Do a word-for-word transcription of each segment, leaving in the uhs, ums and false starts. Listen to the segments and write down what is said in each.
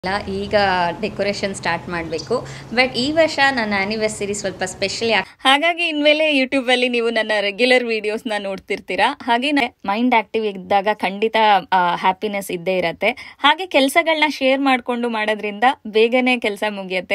ಈಗ decoration start ಮಾಡಬೇಕು. But ಈ ವರ್ಷ ನನ್ನ ಆನಿವರ್ಸರಿ ಸ್ವಲ್ಪ ಸ್ಪೆಷಲ್, ಹಾಗಾಗಿ ಇನ್ಮೇಲೆ ಯೂಟ್ಯೂಬ್ ಅಲ್ಲಿ ನೀವು ನನ್ನ ರೆಗ್ಯುಲರ್ ವಿಡಿಯೋಸ್ ನ ನೋಡ್ತಿರ್ತೀರಾ. ಹಾಗೆ ಮೈಂಡ್ ಆಕ್ಟಿವ್ ಇದ್ದಾಗ ಖಂಡಿತ ಹ್ಯಾಪಿನೆಸ್ ಇದ್ದೇ ಇರತ್ತೆ. ಹಾಗೆ ಕೆಲಸಗಳನ್ನ ಶೇರ್ ಮಾಡ್ಕೊಂಡು ಮಾಡೋದ್ರಿಂದ ಬೇಗನೆ ಕೆಲಸ ಮುಗಿಯತ್ತೆ.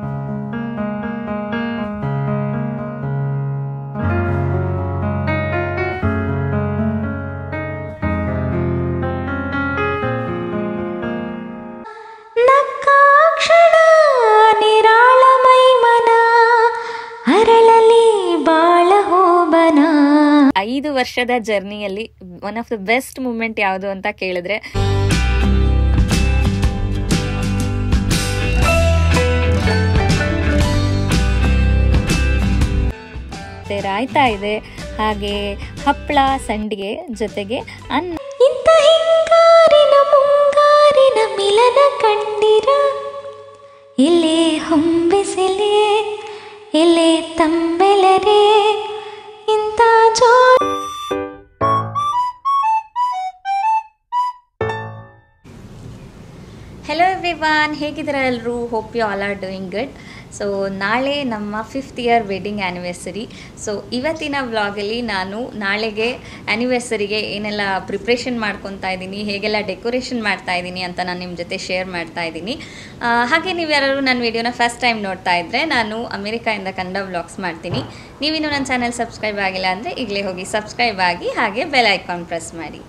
ಐದು ವರ್ಷದ ಜರ್ನಿಯಲ್ಲಿ one of the best moment ಯಾವುದು ಅಂತ ಕೇಳಿದ್ರೆ ರಾಯ್ತಾ ಇದೆ, ಹಾಗೆ ಹಪ್ಪಳ ಸಂಡಿಗೆ ಜೊತೆಗೆ ಅನ್ನ. ಇಂಥ ಹಿಂಗಾರಿನ ಮುಂಗಾರಿನ ಮಿಲನ ಕಂಡಿರ ಎಲೆ ಹೊಂಬಿಸಲೇ ಎಲೆ ತಂಬೆಲರೇ ಇಂಥ ಜೋ. ಹೆಲೋ ಎವ್ರಿವಾನ್, ಹೇಗಿದ್ದೀರಾ ಎಲ್ಲರೂ? Hope you all are doing good. So ನಾಳೆ ನಮ್ಮ fifth year wedding anniversary. So ಇವತ್ತಿನ ವ್ಲಾಗಲ್ಲಿ ನಾನು ನಾಳೆಗೆ ಆ್ಯನಿವರ್ಸರಿಗೆ ಏನೆಲ್ಲ ಪ್ರಿಪ್ರೇಷನ್ ಮಾಡ್ಕೊತಾ ಇದ್ದೀನಿ, ಹೇಗೆಲ್ಲ ಡೆಕೋರೇಷನ್ ಮಾಡ್ತಾ ಇದ್ದೀನಿ ಅಂತ ನಾನು ನಿಮ್ಮ ಜೊತೆ ಶೇರ್ ಮಾಡ್ತಾ ಇದ್ದೀನಿ. ಹಾಗೆ ನೀವು ಯಾರು ನನ್ನ ವಿಡಿಯೋನ ಫಸ್ಟ್ ಟೈಮ್ ನೋಡ್ತಾ ಇದ್ದರೆ, ನಾನು ಅಮೆರಿಕಾಯಿಂದ ಕನ್ನಡ ವ್ಲಾಗ್ಸ್ ಮಾಡ್ತೀನಿ. ನೀವಿನ್ನೂ ನನ್ನ ಚಾನಲ್ ಸಬ್ಸ್ಕ್ರೈಬ್ ಆಗಿಲ್ಲ ಅಂದರೆ ಈಗಲೇ ಹೋಗಿ ಸಬ್ಸ್ಕ್ರೈಬ್ ಆಗಿ, ಹಾಗೆ ಬೆಲ್ ಐಕಾನ್ ಪ್ರೆಸ್ ಮಾಡಿ.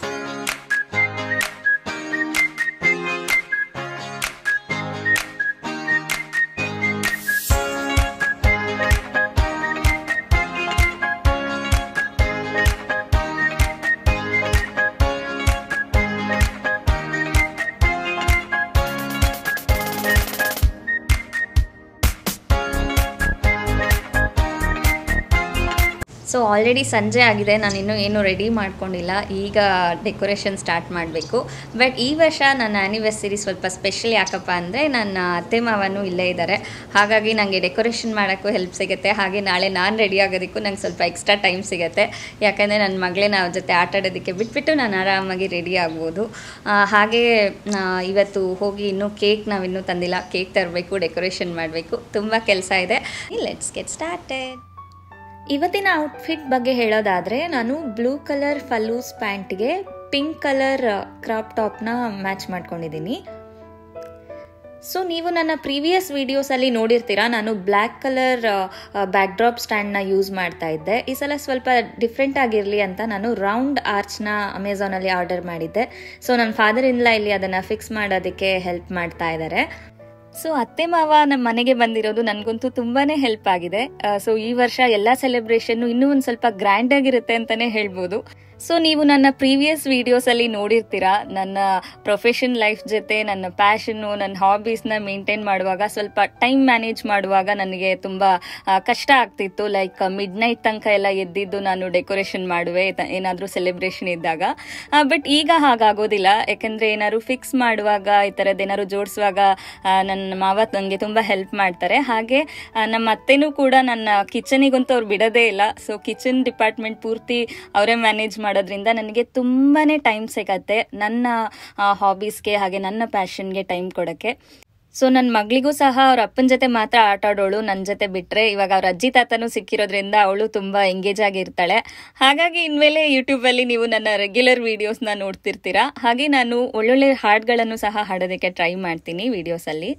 ಸೊ ಆಲ್ರೆಡಿ ಸಂಜೆ ಆಗಿದೆ, ನಾನಿನ್ನೂ ಏನೂ ರೆಡಿ ಮಾಡ್ಕೊಂಡಿಲ್ಲ. ಈಗ ಡೆಕೋರೇಷನ್ ಸ್ಟಾರ್ಟ್ ಮಾಡಬೇಕು. ಬಟ್ ಈ ವರ್ಷ ನನ್ನ ಆ್ಯನಿವರ್ಸರಿ ಸ್ವಲ್ಪ ಸ್ಪೆಷಲ್. ಯಾಕಪ್ಪ ಅಂದರೆ ನನ್ನ ಅತ್ತೆ ಮಾವನೂ ಇಲ್ಲೇ ಇದ್ದಾರೆ, ಹಾಗಾಗಿ ನನಗೆ ಡೆಕೋರೇಷನ್ ಮಾಡೋಕ್ಕೂ ಹೆಲ್ಪ್ ಸಿಗುತ್ತೆ. ಹಾಗೆ ನಾಳೆ ನಾನು ರೆಡಿ ಆಗೋದಕ್ಕೂ ನಂಗೆ ಸ್ವಲ್ಪ ಎಕ್ಸ್ಟ್ರಾ ಟೈಮ್ ಸಿಗುತ್ತೆ. ಯಾಕಂದರೆ ನನ್ನ ಮಗಳೇ ಅವ್ರ ಜೊತೆ ಆಟ ಆಡೋದಕ್ಕೆ ಬಿಟ್ಬಿಟ್ಟು ನಾನು ಆರಾಮಾಗಿ ರೆಡಿ ಆಗ್ಬೋದು. ಹಾಗೆ ಇವತ್ತು ಹೋಗಿ ಇನ್ನೂ ಕೇಕ್ ನಾವಿನ್ನೂ ತಂದಿಲ್ಲ, ಕೇಕ್ ತರಬೇಕು, ಡೆಕೋರೇಷನ್ ಮಾಡಬೇಕು, ತುಂಬ ಕೆಲಸ ಇದೆ. Let's get started. ಇವತ್ತಿನ ಔಟ್ಫಿಟ್ ಬಗ್ಗೆ ಹೇಳೋದಾದರೆ, ನಾನು ಬ್ಲೂ ಕಲರ್ ಫಲೂಸ್ ಪ್ಯಾಂಟ್ಗೆ ಪಿಂಕ್ ಕಲರ್ ಕ್ರಾಪ್ ಟಾಪ್ನ ಮ್ಯಾಚ್ ಮಾಡ್ಕೊಂಡಿದ್ದೀನಿ. ಸೊ ನೀವು ನನ್ನ ಪ್ರೀವಿಯಸ್ ವಿಡಿಯೋಸಲ್ಲಿ ನೋಡಿರ್ತೀರಾ, ನಾನು ಬ್ಲ್ಯಾಕ್ ಕಲರ್ ಬ್ಯಾಕ್ ಡ್ರಾಪ್ ಸ್ಟ್ಯಾಂಡ್ನ ಯೂಸ್ ಮಾಡ್ತಾ ಇದ್ದೆ. ಈ ಸಲ ಸ್ವಲ್ಪ ಡಿಫ್ರೆಂಟ್ ಆಗಿರಲಿ ಅಂತ ನಾನು ರೌಂಡ್ ಆರ್ಚ್ನ ಅಮೆಝಾನಲ್ಲಿ ಆರ್ಡರ್ ಮಾಡಿದ್ದೆ. ಸೊ ನನ್ನ ಫಾದರ್ ಇನ್ ಲಾ ಇಲ್ಲಿ ಅದನ್ನು ಫಿಕ್ಸ್ ಮಾಡೋದಕ್ಕೆ ಹೆಲ್ಪ್ ಮಾಡ್ತಾ ಇದ್ದಾರೆ. ಸೊ ಅತ್ತೆ ಮಾವ ನಮ್ಮ ಮನೆಗೆ ಬಂದಿರೋದು ನನಗಂತೂ ತುಂಬಾನೇ ಹೆಲ್ಪ್ ಆಗಿದೆ. ಸೊ ಈ ವರ್ಷ ಎಲ್ಲ ಸೆಲೆಬ್ರೇಷನ್ ಇನ್ನೂ ಒಂದು ಸ್ವಲ್ಪ ಗ್ರ್ಯಾಂಡ್ ಆಗಿರುತ್ತೆ ಅಂತಾನೆ ಹೇಳ್ಬೋದು. ಸೊ ನೀವು ನನ್ನ ಪ್ರೀವಿಯಸ್ ವಿಡಿಯೋಸಲ್ಲಿ ನೋಡಿರ್ತೀರಾ, ನನ್ನ ಪ್ರೊಫೆಷನ್ ಲೈಫ್ ಜೊತೆ ನನ್ನ ಪ್ಯಾಷನ್ನು, ನನ್ನ ಹಾಬೀಸ್ನ ಮೇಂಟೈನ್ ಮಾಡುವಾಗ ಸ್ವಲ್ಪ ಟೈಮ್ ಮ್ಯಾನೇಜ್ ಮಾಡುವಾಗ ನನಗೆ ತುಂಬ ಕಷ್ಟ ಆಗ್ತಿತ್ತು. ಲೈಕ್ ಮಿಡ್ ನೈಟ್ ತನಕ ಎಲ್ಲ ಎದ್ದಿದ್ದು ನಾನು ಡೆಕೋರೇಷನ್ ಮಾಡುವೆ ಏನಾದರೂ ಸೆಲೆಬ್ರೇಷನ್ ಇದ್ದಾಗ. ಬಟ್ ಈಗ ಹಾಗಾಗೋದಿಲ್ಲ, ಯಾಕಂದರೆ ಏನಾದ್ರು ಫಿಕ್ಸ್ ಮಾಡುವಾಗ, ಈ ಥರದ್ದು ಏನಾದ್ರು ಜೋಡಿಸುವಾಗ ನನ್ನ ಮಾವ ನನಗೆ ತುಂಬ ಹೆಲ್ಪ್ ಮಾಡ್ತಾರೆ. ಹಾಗೆ ನಮ್ಮ ಅತ್ತೆನೂ ಕೂಡ ನನ್ನ ಕಿಚನಿಗಂತೂ ಅವ್ರು ಬಿಡೋದೇ ಇಲ್ಲ. ಸೊ ಕಿಚನ್ ಡಿಪಾರ್ಟ್ಮೆಂಟ್ ಪೂರ್ತಿ ಅವರೇ ಮ್ಯಾನೇಜ್ ಮಾಡೋದ್ರಿಂದ ನನಗೆ ತುಂಬಾನೇ ಟೈಮ್ ಸಿಗತ್ತೆ ನನ್ನ ಹಾಬೀಸ್ಗೆ, ಹಾಗೆ ನನ್ನ ಪ್ಯಾಷನ್ಗೆ ಟೈಮ್ ಕೊಡೋಕ್ಕೆ. ಸೊ ನನ್ನ ಮಗಳಿಗೂ ಸಹ ಅವ್ರ ಅಪ್ಪನ ಜೊತೆ ಮಾತ್ರ ಆಟ ಆಡೋಳು, ನನ್ನ ಜೊತೆ ಬಿಟ್ಟರೆ. ಇವಾಗ ಅವ್ರ ಅಜ್ಜಿ ತಾತನೂ ಸಿಕ್ಕಿರೋದ್ರಿಂದ ಅವಳು ತುಂಬ ಎಂಗೇಜ್ ಆಗಿರ್ತಾಳೆ. ಹಾಗಾಗಿ ಇನ್ಮೇಲೆ ಯೂಟ್ಯೂಬಲ್ಲಿ ನೀವು ನನ್ನ ರೆಗ್ಯುಲರ್ ವಿಡಿಯೋಸ್ನ ನೋಡ್ತಿರ್ತೀರಾ. ಹಾಗೆ ನಾನು ಒಳ್ಳೊಳ್ಳೆ ಹಾಡುಗಳನ್ನು ಸಹ ಹಾಡೋದಕ್ಕೆ ಟ್ರೈ ಮಾಡ್ತೀನಿ ವಿಡಿಯೋಸಲ್ಲಿ.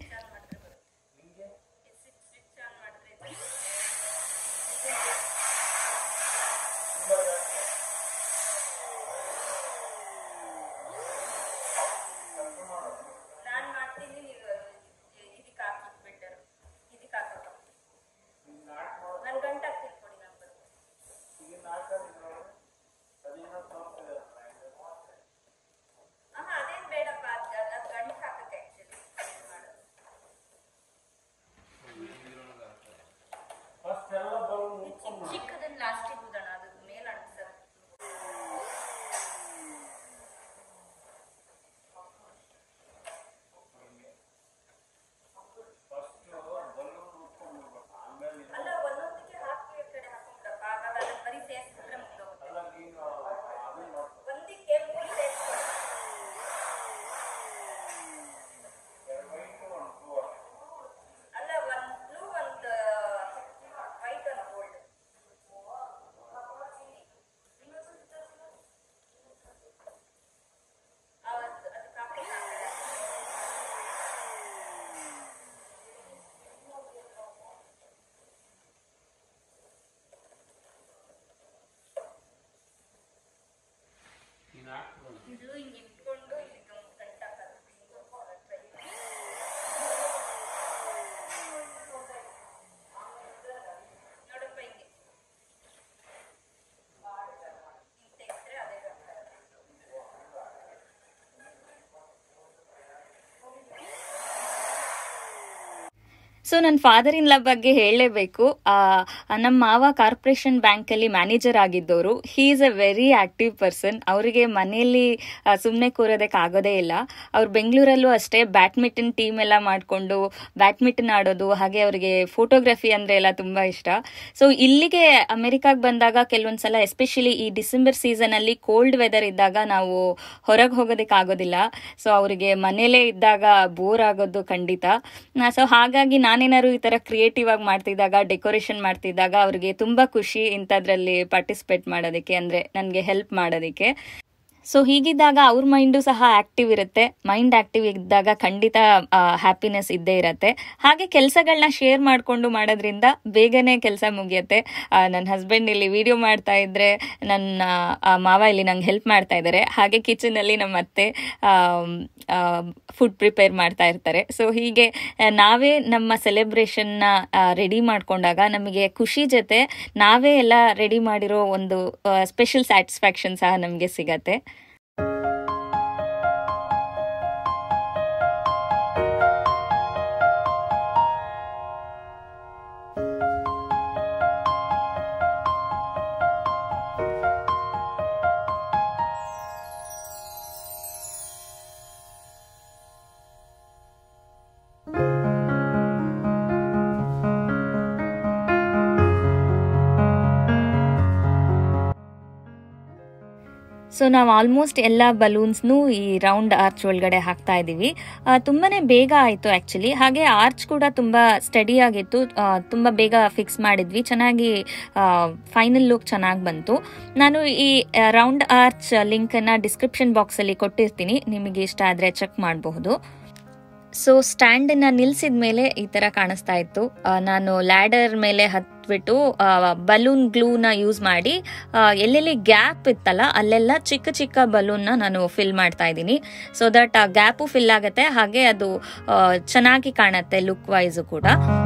ಸೊ ನನ್ನ ಫಾದರ್ ಇನ್ ಲಾ ಬಗ್ಗೆ ಹೇಳಲೇಬೇಕು. ನಮ್ಮ ಮಾವ ಕಾರ್ಪೊರೇಷನ್ ಬ್ಯಾಂಕಲ್ಲಿ ಮ್ಯಾನೇಜರ್ ಆಗಿದ್ದವರು. He is a very active person. ಅವರಿಗೆ ಮನೆಯಲ್ಲಿ ಸುಮ್ಮನೆ ಕೂರೋದಕ್ಕೆ ಆಗೋದೇ ಇಲ್ಲ. ಅವ್ರು ಬೆಂಗಳೂರಲ್ಲೂ ಅಷ್ಟೇ ಬ್ಯಾಡ್ಮಿಂಟನ್ ಟೀಮ್ ಎಲ್ಲ ಮಾಡಿಕೊಂಡು ಬ್ಯಾಡ್ಮಿಂಟನ್ ಆಡೋದು, ಹಾಗೆ ಅವರಿಗೆ ಫೋಟೋಗ್ರಫಿ ಅಂದರೆ ಎಲ್ಲ ತುಂಬ ಇಷ್ಟ. ಸೊ ಇಲ್ಲಿಗೆ ಅಮೆರಿಕಾಗೆ ಬಂದಾಗ ಕೆಲವೊಂದ್ಸಲ ಎಸ್ಪೆಷಲಿ ಈ ಡಿಸೆಂಬರ್ ಸೀಸನಲ್ಲಿ ಕೋಲ್ಡ್ ವೆದರ್ ಇದ್ದಾಗ ನಾವು ಹೊರಗೆ ಹೋಗೋದಕ್ಕೆ ಆಗೋದಿಲ್ಲ. ಸೊ ಅವರಿಗೆ ಮನೇಲೇ ಇದ್ದಾಗ ಬೋರ್ ಆಗೋದು ಖಂಡಿತ. ಸೊ ಹಾಗಾಗಿ ನಾನೇನಾದ್ರು ಈ ತರ ಕ್ರಿಯೇಟಿವ್ ಆಗಿ ಮಾಡ್ತಿದ್ದಾಗ, ಡೆಕೋರೇಷನ್ ಮಾಡ್ತಿದ್ದಾಗ ಅವ್ರಿಗೆ ತುಂಬಾ ಖುಷಿ ಇಂಥದ್ರಲ್ಲಿ ಪಾರ್ಟಿಸಿಪೇಟ್ ಮಾಡೋದಕ್ಕೆ, ಅಂದ್ರೆ ನನಗೆ ಹೆಲ್ಪ್ ಮಾಡೋದಕ್ಕೆ. ಸೊ ಹೀಗಿದ್ದಾಗ ಅವ್ರ ಮೈಂಡು ಸಹ ಆಕ್ಟಿವ್ ಇರುತ್ತೆ. ಮೈಂಡ್ ಆಕ್ಟಿವ್ ಇದ್ದಾಗ ಖಂಡಿತ ಹ್ಯಾಪಿನೆಸ್ ಇದ್ದೇ ಇರುತ್ತೆ. ಹಾಗೆ ಕೆಲಸಗಳನ್ನ ಶೇರ್ ಮಾಡಿಕೊಂಡು ಮಾಡೋದ್ರಿಂದ ಬೇಗನೆ ಕೆಲಸ ಮುಗಿಯುತ್ತೆ. ನನ್ನ ಹಸ್ಬೆಂಡ್ ಇಲ್ಲಿ ವಿಡಿಯೋ ಮಾಡ್ತಾ ಇದ್ರೆ ನನ್ನ ಮಾವ ಇಲ್ಲಿ ನಂಗೆ ಹೆಲ್ಪ್ ಮಾಡ್ತಾ ಇದ್ದಾರೆ. ಹಾಗೆ ಕಿಚನಲ್ಲಿ ನಮ್ಮ ಅತ್ತೆ ಫುಡ್ ಪ್ರಿಪೇರ್ ಮಾಡ್ತಾ ಇರ್ತಾರೆ. ಸೊ ಹೀಗೆ ನಾವೇ ನಮ್ಮ ಸೆಲೆಬ್ರೇಷನ್ನ ರೆಡಿ ಮಾಡ್ಕೊಂಡಾಗ ನಮಗೆ ಖುಷಿ ಜೊತೆ ನಾವೇ ಎಲ್ಲ ರೆಡಿ ಮಾಡಿರೋ ಒಂದು ಸ್ಪೆಷಲ್ ಸ್ಯಾಟಿಸ್ಫ್ಯಾಕ್ಷನ್ ಸಹ ನಮಗೆ ಸಿಗತ್ತೆ. ಸೊ ನಾವು ಆಲ್ಮೋಸ್ಟ್ ಎಲ್ಲ ಬಲೂನ್ಸ್ನು ಈ ರೌಂಡ್ ಆರ್ಚ್ ಒಳಗಡೆ ಹಾಕ್ತಾ ಇದ್ದೀವಿ. ತುಂಬಾ ಬೇಗ ಆಯಿತು ಆ್ಯಕ್ಚುಲಿ. ಹಾಗೆ ಆರ್ಚ್ ಕೂಡ ತುಂಬ ಸ್ಟಡಿ ಆಗಿತ್ತು, ತುಂಬ ಬೇಗ ಫಿಕ್ಸ್ ಮಾಡಿದ್ವಿ. ಚೆನ್ನಾಗಿ ಫೈನಲ್ ಲುಕ್ ಚೆನ್ನಾಗಿ ಬಂತು. ನಾನು ಈ ರೌಂಡ್ ಆರ್ಚ್ ಲಿಂಕನ್ನು ಡಿಸ್ಕ್ರಿಪ್ಷನ್ ಬಾಕ್ಸಲ್ಲಿ ಕೊಟ್ಟಿರ್ತೀನಿ, ನಿಮಗೆ ಇಷ್ಟ ಆದರೆ ಚೆಕ್ ಮಾಡಬಹುದು. ಸೊ ಸ್ಟ್ಯಾಂಡನ್ನು ನಿಲ್ಲಿಸಿದ ಮೇಲೆ ಈ ಥರ ಕಾಣಿಸ್ತಾ ಇತ್ತು. ನಾನು ಲ್ಯಾಡರ್ ಮೇಲೆ ಹತ್ಬಿಟ್ಟು ಬಲೂನ್ ಗ್ಲೂನ ಯೂಸ್ ಮಾಡಿ ಎಲ್ಲೆಲ್ಲಿ ಗ್ಯಾಪ್ ಇತ್ತಲ್ಲ ಅಲ್ಲೆಲ್ಲ ಚಿಕ್ಕ ಚಿಕ್ಕ ಬಲೂನ್ನ ನಾನು ಫಿಲ್ ಮಾಡ್ತಾ ಇದ್ದೀನಿ. ಸೊ ದಟ್ ಆ ಗ್ಯಾಪು ಫಿಲ್ ಆಗುತ್ತೆ, ಹಾಗೆ ಅದು ಚೆನ್ನಾಗಿ ಕಾಣುತ್ತೆ ಲುಕ್ ವೈಸು ಕೂಡ.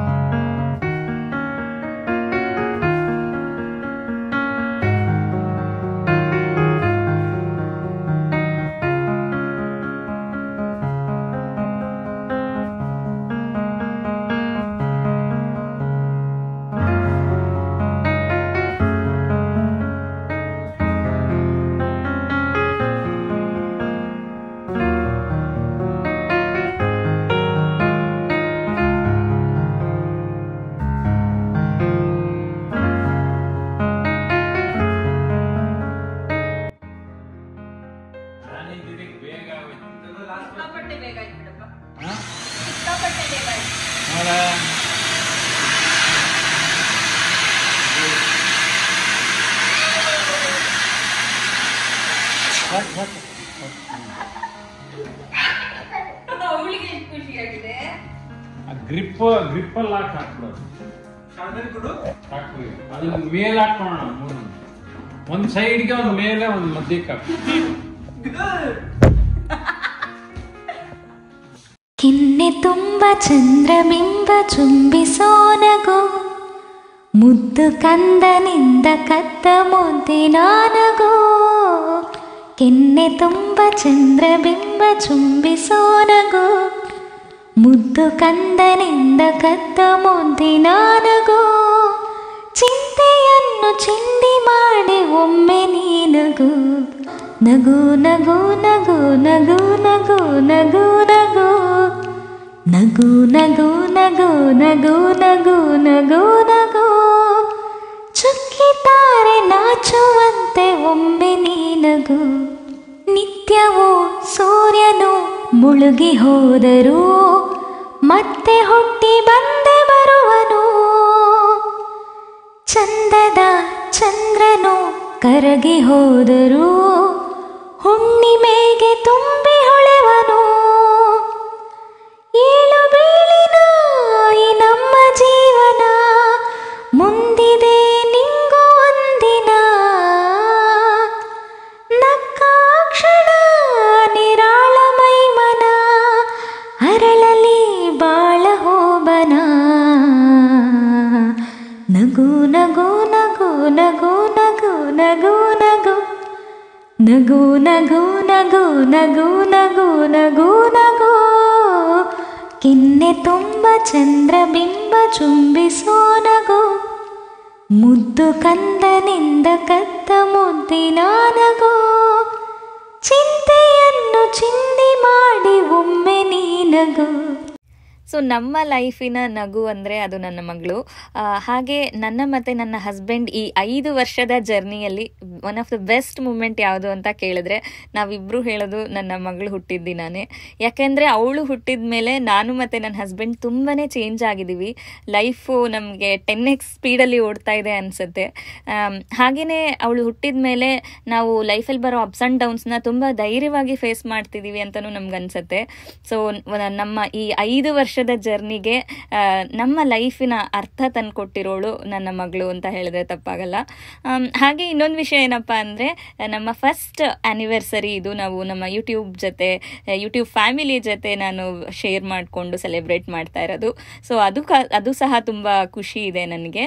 ಗ್ರಿಪ್ ಗ್ರಿಪ್ಪಲ್ಲಿ ಹಾಕಿ ಹಾಕ್ಬಿಡೋದು, ಅದನ್ನ ಮೇಲೆ ಹಾಕೋಣ. ಮೂರು ಒಂದ್ ಸೈಡ್ಗೆ ಒಂದ್ ಮೇಲೆ ಒಂದ್ ಮಧ್ಯಕ್ಕೆ ಹಾಕಿ. ಕೆನ್ನೆ ತುಂಬ ಚಂದ್ರಬಿಂಬ ಚುಂಬಿಸೋನಗೋ, ಮುದ್ದು ಕಂದನಿಂದ ಕದ್ದ ಮುದ್ದಿನಾನಗೋ. ಕೆನ್ನೆ ತುಂಬ ಚಂದ್ರಬಿಂಬ ಚುಂಬಿಸೋನಗೋ, ಮುದ್ದು ಕಂದನಿಂದ ಕದ್ದ ಮುದ್ದಿನಾನಗೋ. ಚಿಂತೆಯನ್ನು ಚಿಂದಿ ಮಾಡಿ ಒಮ್ಮೆ ನೀನಗು, ನಗು ನಗು ನಗು ನಗು ನಗು ನಗು ನಗು ನಗು ನಗು ನಗು ನಗು ನಗು ನಗು ನಗು. ಚುಕ್ಕಿತಾರೆ ನಾಚುವಂತೆ ಒಮ್ಮೆ ನೀನಗು. ನಿತ್ಯವೂ ಸೂರ್ಯನು ಮುಳುಗಿ ಹೋದರೂ ಮತ್ತೆ ಹುಟ್ಟಿ ಬಂದೆ ಬರುವನು. ಚಂದದ ಚಂದ್ರನು ಕರಗಿ ಹೋದರೂ ಹುಣ್ಣಿಮೆಗೆ ತುಂಬಿ ಹೊಳೆವನು. ಏಳು ಬೀಳಿನ ಈ ನಮ್ಮ ಜೀವನ ಮುಂದಿದೆ ನಿಂಗು ಒಂದಿನ. ನಕ್ಕಾಕ್ಷಣ ನಿರಾಳ ಮೈಮನ ಅರಳಲಿ ಬಾಳ ಹೋಬನ. ನಗು ನಗು ನಗು ನಗು ನಗು ನಗು ನಗು ನಗು ನಗು ನಗು ನಗು ನಗು ನಗು ನಗು. ಕೆನ್ನೆ ತುಂಬ ಚಂದ್ರಬಿಂಬ ಚುಂಬಿಸೋ ನಗು, ಮುದ್ದು ಕಂದನಿಂದ ಕದ್ದ ಮುದ್ದಿನ ನಗು, ಚಿಂತೆಯನ್ನು ಚಿಂದಿ ಮಾಡಿ ಒಮ್ಮೆ ನೀ ನಗು. ಸೊ ನಮ್ಮ ಲೈಫಿನ ನಗು ಅಂದರೆ ಅದು ನನ್ನ ಮಗಳು. ಹಾಗೆ ನನ್ನ ಮತ್ತು ನನ್ನ ಹಸ್ಬೆಂಡ್ ಈ ಐದು ವರ್ಷದ ಜರ್ನಿಯಲ್ಲಿ one of the best moment ಯಾವುದು ಅಂತ ಕೇಳಿದ್ರೆ ನಾವಿಬ್ಬರು ಹೇಳೋದು ನನ್ನ ಮಗಳು ಹುಟ್ಟಿದ ದಿನಾನೇ. ಯಾಕೆಂದರೆ ಅವಳು ಹುಟ್ಟಿದ ಮೇಲೆ ನಾನು ಮತ್ತು ನನ್ನ ಹಸ್ಬೆಂಡ್ ತುಂಬಾ ಚೇಂಜ್ ಆಗಿದ್ದೀವಿ. ಲೈಫು ನಮಗೆ ಟೆನ್ ಎಕ್ಸ್ ಸ್ಪೀಡಲ್ಲಿ ಓಡ್ತಾ ಇದೆ ಅನಿಸುತ್ತೆ. ಹಾಗೆಯೇ ಅವಳು ಹುಟ್ಟಿದ ಮೇಲೆ ನಾವು ಲೈಫಲ್ಲಿ ಬರೋ ಅಪ್ಸ್ ಆ್ಯಂಡ್ ಡೌನ್ಸ್ನ ತುಂಬ ಧೈರ್ಯವಾಗಿ ಫೇಸ್ ಮಾಡ್ತಿದ್ದೀವಿ ಅಂತಲೂ ನಮ್ಗನ್ಸುತ್ತೆ. ಸೊ ನಮ್ಮ ಈ ಐದು ವರ್ಷ ಜರ್ನಿಗೆ ನಮ್ಮ ಲೈಫಿನ ಅರ್ಥ ತಂದುಕೊಟ್ಟಿರೋಳು ನನ್ನ ಮಗಳು ಅಂತ ಹೇಳಿದ್ರೆ ತಪ್ಪಾಗಲ್ಲ. ಹಾಗೆ ಇನ್ನೊಂದು ವಿಷಯ ಏನಪ್ಪ ಅಂದರೆ ನಮ್ಮ ಫಸ್ಟ್ ಆ್ಯನಿವರ್ಸರಿ ಇದು. ನಾವು ನಮ್ಮ ಯೂಟ್ಯೂಬ್ ಜೊತೆ ಯೂಟ್ಯೂಬ್ ಫ್ಯಾಮಿಲಿ ಜೊತೆ ನಾನು ಶೇರ್ ಮಾಡಿಕೊಂಡು ಸೆಲೆಬ್ರೇಟ್ ಮಾಡ್ತಾ ಇರೋದು. ಸೊ ಅದು ಕ ಅದು ಸಹ ತುಂಬ ಖುಷಿ ಇದೆ ನನಗೆ.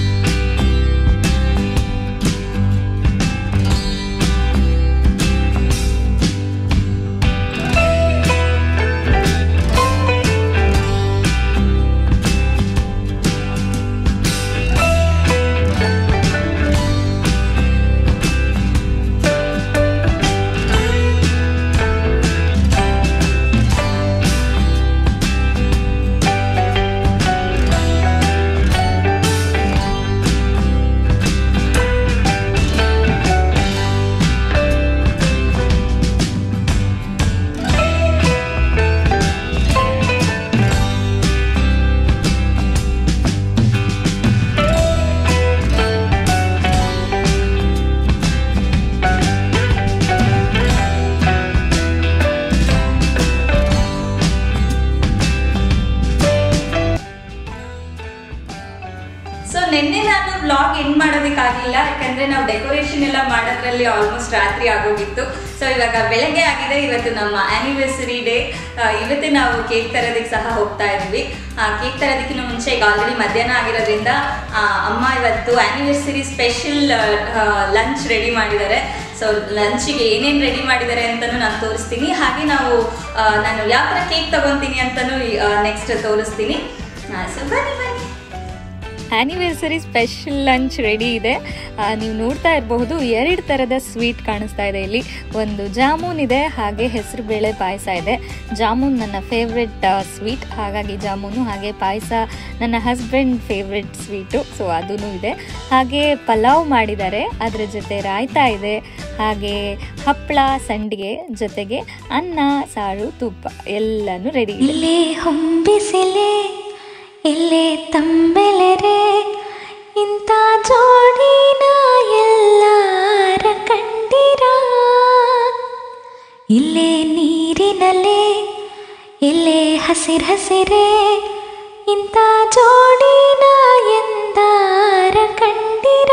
ನಿನ್ನೆ ನಾನು ವ್ಲಾಗ್ ಎಂಡ್ ಮಾಡೋದಕ್ಕಾಗಲಿಲ್ಲ, ಯಾಕಂದರೆ ನಾವು ಡೆಕೋರೇಷನ್ ಎಲ್ಲ ಮಾಡೋದ್ರಲ್ಲಿ ಆಲ್ಮೋಸ್ಟ್ ರಾತ್ರಿ ಆಗೋಗಿತ್ತು. ಸೊ ಇವಾಗ ಬೆಳಗ್ಗೆ ಆಗಿದೆ. ಇವತ್ತು ನಮ್ಮ ಆ್ಯನಿವರ್ಸರಿ ಡೇ. ಇವತ್ತೇ ನಾವು ಕೇಕ್ ತರೋದಕ್ಕೆ ಸಹ ಹೋಗ್ತಾ ಇದ್ವಿ. ಕೇಕ್ ತರೋದಕ್ಕಿಂತ ಮುಂಚೆ ಈಗ ಆಲ್ರೆಡಿ ಮಧ್ಯಾಹ್ನ ಆಗಿರೋದ್ರಿಂದ ಅಮ್ಮ ಇವತ್ತು ಆ್ಯನಿವರ್ಸರಿ ಸ್ಪೆಷಲ್ ಲಂಚ್ ರೆಡಿ ಮಾಡಿದ್ದಾರೆ. ಸೊ ಲಂಚಿಗೆ ಏನೇನು ರೆಡಿ ಮಾಡಿದ್ದಾರೆ ಅಂತಲೂ ನಾನು ತೋರಿಸ್ತೀನಿ. ಹಾಗೆ ನಾವು ನಾನು ಯಾವ ಥರ ಕೇಕ್ ತೊಗೊತೀನಿ ಅಂತಲೂ ನೆಕ್ಸ್ಟ್ ತೋರಿಸ್ತೀನಿ. ಸೊ ಬನ್ನಿ ಬನ್ನಿ. ಆ್ಯನಿವರ್ಸರಿ ಸ್ಪೆಷಲ್ ಲಂಚ್ ರೆಡಿ ಇದೆ. ನೀವು ನೋಡ್ತಾ ಇರಬಹುದು ಎರಡು ಥರದ ಸ್ವೀಟ್ ಕಾಣಿಸ್ತಾ ಇದೆ ಇಲ್ಲಿ. ಒಂದು ಜಾಮೂನ್ ಇದೆ, ಹಾಗೆ ಹೆಸರು ಬೇಳೆ ಪಾಯಸ ಇದೆ. ಜಾಮೂನ್ ನನ್ನ ಫೇವ್ರೆಟ್ ಸ್ವೀಟ್, ಹಾಗಾಗಿ ಜಾಮೂನು. ಹಾಗೆ ಪಾಯಸ ನನ್ನ ಹಸ್ಬೆಂಡ್ ಫೇವ್ರೆಟ್ ಸ್ವೀಟು, ಸೊ ಅದೂ ಇದೆ. ಹಾಗೆ ಪಲಾವ್ ಮಾಡಿದ್ದಾರೆ, ಅದರ ಜೊತೆ ರಾಯ್ತಾ ಇದೆ. ಹಾಗೆ ಹಪ್ಪಳ, ಸಂಡಿಗೆ, ಜೊತೆಗೆ ಅನ್ನ, ಸಾರು, ತುಪ್ಪ ಎಲ್ಲನೂ ರೆಡಿ ಇದೆ. ಹೊಂಬಿಸಿಲೆ ಎಲ್ಲೇ ತಂಬೆಲೆರೆ, ಇಂಥ ಜೋಡಿನ ಎಲ್ಲಾರ ಕಂಡಿರ, ಇಲ್ಲೇ ನೀರಿನಲ್ಲೇ ಎಲ್ಲೇ ಹಸಿರು ಹಸಿರೇ, ಇಂಥ ಜೋಡಿನ ಎಂದಾರ ಕಂಡಿರ.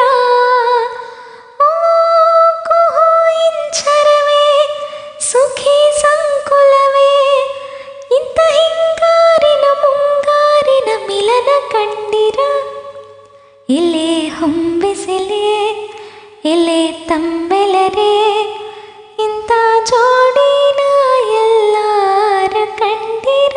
ಕುಹು ಇಂಚರವೇ ಸುಖಿ ಸಂಕುಲವೇ, ಇಂಥ ಹಿಂಗಾರಿನ ಮುಂಗಾರಿನ ಮಿಲನ ಕಂಡಿರ, ಎಲೆ ಹೊಂಬಿಸಿಲೆ ಎಲೆ ತಂಬೆಲರೆ, ಇಂಥ ಜೋಡಿನ ಎಲ್ಲಾರ ಕಂಡಿರ.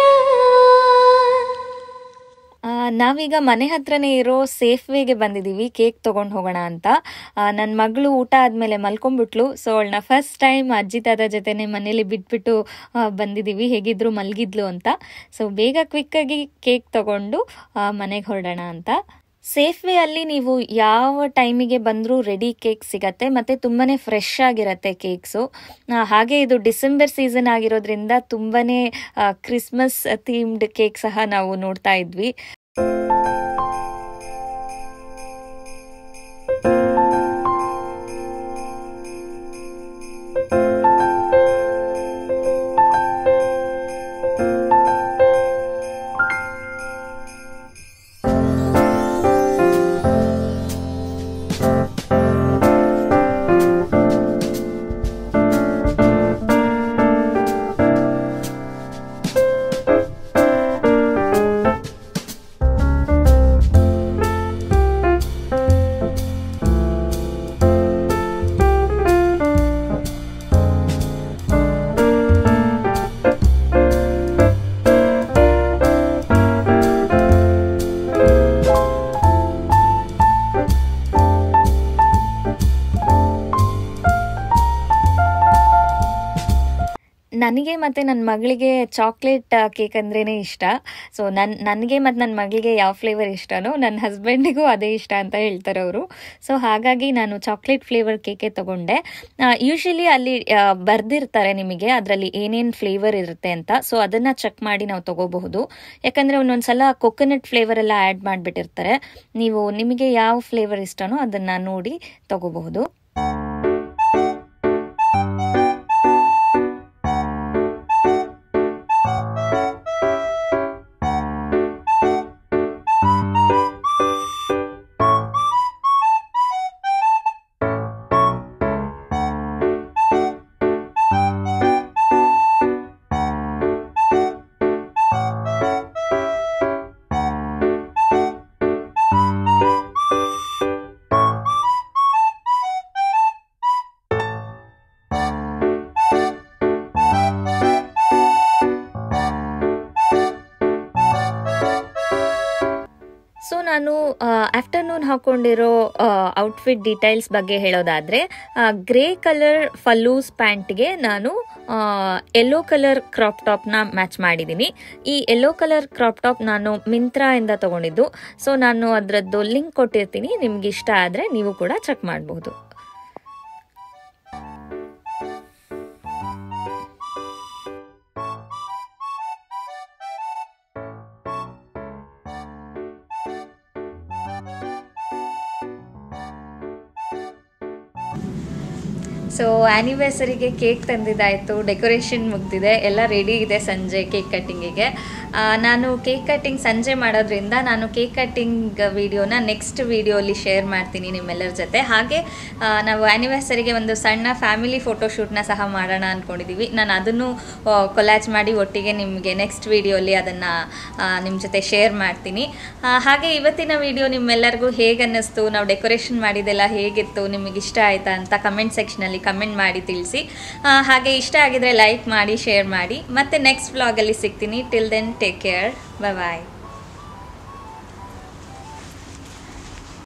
ನಾವೀಗ ಮನೆ ಹತ್ರನೇ ಇರೋ ಸೇಫ್ ವೇಗೆ ಬಂದಿದ್ದೀವಿ ಕೇಕ್ ತೊಗೊಂಡು ಹೋಗೋಣ ಅಂತ. ನನ್ನ ಮಗಳು ಊಟ ಆದಮೇಲೆ ಮಲ್ಕೊಂಡ್ಬಿಟ್ಲು. ಸೊ ಅವಳನ್ನ ಫಸ್ಟ್ ಟೈಮ್ ಅಜ್ಜಿ ತಾತ ಜೊತೆನೆ ಮನೇಲಿ ಬಿಟ್ಬಿಟ್ಟು ಬಂದಿದ್ದೀವಿ, ಹೇಗಿದ್ರು ಮಲಗಿದ್ಲು ಅಂತ. ಸೊ ಬೇಗ ಕ್ವಿಕ್ಕಾಗಿ ಕೇಕ್ ತೊಗೊಂಡು ಮನೆಗೆ ಹೊರಡೋಣ ಅಂತ. ಸೇಫ್ ವೇ ಅಲ್ಲಿ ನೀವು ಯಾವ ಟೈಮಿಗೆ ಬಂದರೂ ರೆಡಿ ಕೇಕ್ ಸಿಗತ್ತೆ, ಮತ್ತು ತುಂಬಾ ಫ್ರೆಶ್ ಆಗಿರುತ್ತೆ ಕೇಕ್ಸು. ಹಾಗೆ ಇದು ಡಿಸೆಂಬರ್ ಸೀಸನ್ ಆಗಿರೋದ್ರಿಂದ ತುಂಬಾ ಕ್ರಿಸ್ಮಸ್ ಥೀಮ್ಡ್ ಕೇಕ್ ಸಹ ನಾವು ನೋಡ್ತಾ ಇದ್ವಿ. ನನಗೆ ಮತ್ತು ನನ್ನ ಮಗಳಿಗೆ ಚಾಕ್ಲೇಟ್ ಕೇಕ್ ಅಂದ್ರೇ ಇಷ್ಟ. ಸೊ ನನ್ನ ನನಗೆ ಮತ್ತು ನನ್ನ ಮಗಳಿಗೆ ಯಾವ ಫ್ಲೇವರ್ ಇಷ್ಟನೋ ನನ್ನ ಹಸ್ಬೆಂಡಿಗೂ ಅದೇ ಇಷ್ಟ ಅಂತ ಹೇಳ್ತಾರೆ ಅವರು. ಸೊ ಹಾಗಾಗಿ ನಾನು ಚಾಕ್ಲೇಟ್ ಫ್ಲೇವರ್ ಕೇಕೆ ತೊಗೊಂಡೆ. ಯೂಶ್ವಲಿ ಅಲ್ಲಿ ಬರೆದಿರ್ತಾರೆ ನಿಮಗೆ ಅದರಲ್ಲಿ ಏನೇನು ಫ್ಲೇವರ್ ಇರುತ್ತೆ ಅಂತ. ಸೊ ಅದನ್ನು ಚೆಕ್ ಮಾಡಿ ನಾವು ತೊಗೋಬಹುದು. ಯಾಕಂದರೆ ಒಂದೊಂದು ಸಲ ಕೊಕೊನಟ್ ಫ್ಲೇವರ್ ಎಲ್ಲ ಆ್ಯಡ್ ಮಾಡಿಬಿಟ್ಟಿರ್ತಾರೆ. ನೀವು ನಿಮಗೆ ಯಾವ ಫ್ಲೇವರ್ ಇಷ್ಟನೋ ಅದನ್ನು ನೋಡಿ ತೊಗೋಬಹುದು. ಸೊ ನಾನು ಆಫ್ಟರ್ನೂನ್ ಹಾಕ್ಕೊಂಡಿರೋ ಔಟ್ಫಿಟ್ ಡೀಟೇಲ್ಸ್ ಬಗ್ಗೆ ಹೇಳೋದಾದರೆ, ಗ್ರೇ ಕಲರ್ ಫಲ್ಲೂಸ್ ಪ್ಯಾಂಟ್ಗೆ ನಾನು ಯೆಲ್ಲೋ ಕಲರ್ ಕ್ರಾಪ್ ಟಾಪ್ನ ಮ್ಯಾಚ್ ಮಾಡಿದ್ದೀನಿ. ಈ ಯೆಲ್ಲೋ ಕಲರ್ ಕ್ರಾಪ್ ಟಾಪ್ ನಾನು ಮಿಂತ್ರಾಯಿಂದ ತೊಗೊಂಡಿದ್ದು. ಸೊ ನಾನು ಅದರದ್ದು ಲಿಂಕ್ ಕೊಟ್ಟಿರ್ತೀನಿ, ನಿಮ್ಗೆ ಇಷ್ಟ ಆದರೆ ನೀವು ಕೂಡ ಚೆಕ್ ಮಾಡಬಹುದು. ಸೊ ಆ್ಯನಿವರ್ಸರಿಗೆ ಕೇಕ್ ತಂದಿದ್ದಾಯಿತು, ಡೆಕೋರೇಷನ್ ಮುಗ್ದಿದೆ, ಎಲ್ಲ ರೆಡಿ ಇದೆ ಸಂಜೆ ಕೇಕ್ ಕಟ್ಟಿಂಗಿಗೆ. ನಾನು ಕೇಕ್ ಕಟ್ಟಿಂಗ್ ಸಂಜೆ ಮಾಡೋದ್ರಿಂದ ನಾನು ಕೇಕ್ ಕಟ್ಟಿಂಗ್ ವಿಡಿಯೋನ ನೆಕ್ಸ್ಟ್ ವಿಡಿಯೋಲಿ ಶೇರ್ ಮಾಡ್ತೀನಿ ನಿಮ್ಮೆಲ್ಲರ ಜೊತೆ. ಹಾಗೆ ನಾವು ಆ್ಯನಿವರ್ಸರಿಗೆ ಒಂದು ಸಣ್ಣ ಫ್ಯಾಮಿಲಿ ಫೋಟೋಶೂಟ್ನ ಸಹ ಮಾಡೋಣ ಅಂದ್ಕೊಂಡಿದ್ದೀವಿ. ನಾನು ಅದನ್ನು ಕೊಲಾಜ್ ಮಾಡಿ ಒಟ್ಟಿಗೆ ನಿಮಗೆ ನೆಕ್ಸ್ಟ್ ವಿಡಿಯೋಲಿ ಅದನ್ನು ನಿಮ್ಮ ಜೊತೆ ಶೇರ್ ಮಾಡ್ತೀನಿ. ಹಾಗೆ ಇವತ್ತಿನ ವಿಡಿಯೋ ನಿಮ್ಮೆಲ್ಲರಿಗೂ ಹೇಗೆ ಅನ್ನಿಸ್ತು, ನಾವು ಡೆಕೋರೇಷನ್ ಮಾಡಿದ್ದೆಲ್ಲ ಹೇಗಿತ್ತು, ನಿಮಗೆ ಇಷ್ಟ ಆಯಿತಾ ಅಂತ ಕಮೆಂಟ್ ಸೆಕ್ಷನಲ್ಲಿ ಕಮೆಂಟ್ ಮಾಡಿ ತಿಳಿಸಿ. ಹಾಗೆ ಇಷ್ಟ ಆಗಿದ್ರೆ ಲೈಕ್ ಮಾಡಿ, ಶೇರ್ ಮಾಡಿ. ಮತ್ತೆ ನೆಕ್ಸ್ಟ್ ವ್ಲಾಗಲ್ಲಿ ಸಿಗ್ತೀನಿ. Till then take care, bye ಬಾಯ್.